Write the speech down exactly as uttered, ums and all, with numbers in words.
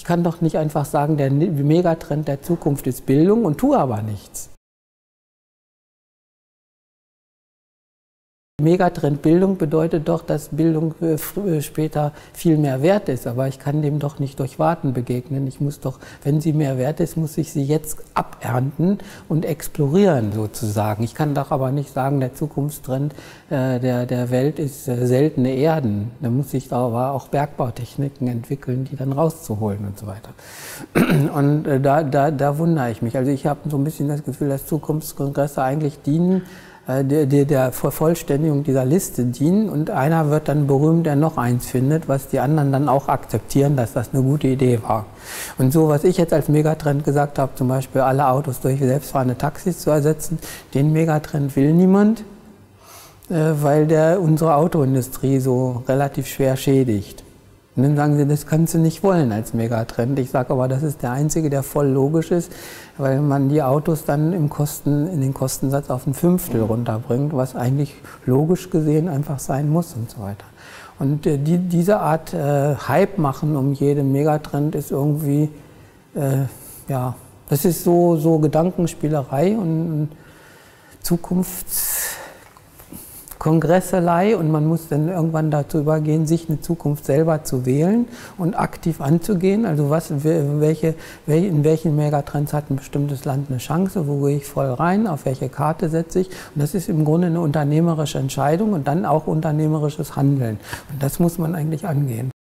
kann doch nicht einfach sagen, der Megatrend der Zukunft ist Bildung und tue aber nichts. Megatrend Bildung bedeutet doch, dass Bildung später viel mehr wert ist, aber ich kann dem doch nicht durch Warten begegnen. Ich muss doch, wenn sie mehr wert ist, muss ich sie jetzt abernten und explorieren sozusagen. Ich kann doch aber nicht sagen, der Zukunftstrend äh, der, der Welt ist äh, seltene Erden. Da muss ich aber auch Bergbautechniken entwickeln, die dann rauszuholen und so weiter. Und äh, da, da, da wundere ich mich. Also ich habe so ein bisschen das Gefühl, dass Zukunftskongresse eigentlich dienen, Der, der, der Vervollständigung dieser Liste dienen, und einer wird dann berühmt, der noch eins findet, was die anderen dann auch akzeptieren, dass das eine gute Idee war. Und so, was ich jetzt als Megatrend gesagt habe, zum Beispiel alle Autos durch selbstfahrende Taxis zu ersetzen, den Megatrend will niemand, äh, weil der unsere Autoindustrie so relativ schwer schädigt. Und dann sagen sie, das kannst du nicht wollen als Megatrend. Ich sage aber, das ist der einzige, der voll logisch ist, weil man die Autos dann im Kosten, in den Kostensatz auf ein Fünftel runterbringt, was eigentlich logisch gesehen einfach sein muss und so weiter. Und äh, die, diese Art äh, Hype machen um jeden Megatrend ist irgendwie, äh, ja, das ist so, so Gedankenspielerei und Zukunfts... Kongresselei, und man muss dann irgendwann dazu übergehen, sich eine Zukunft selber zu wählen und aktiv anzugehen. Also was, welche, in welchen Megatrends hat ein bestimmtes Land eine Chance, wo gehe ich voll rein, auf welche Karte setze ich. Und das ist im Grunde eine unternehmerische Entscheidung und dann auch unternehmerisches Handeln. Und das muss man eigentlich angehen.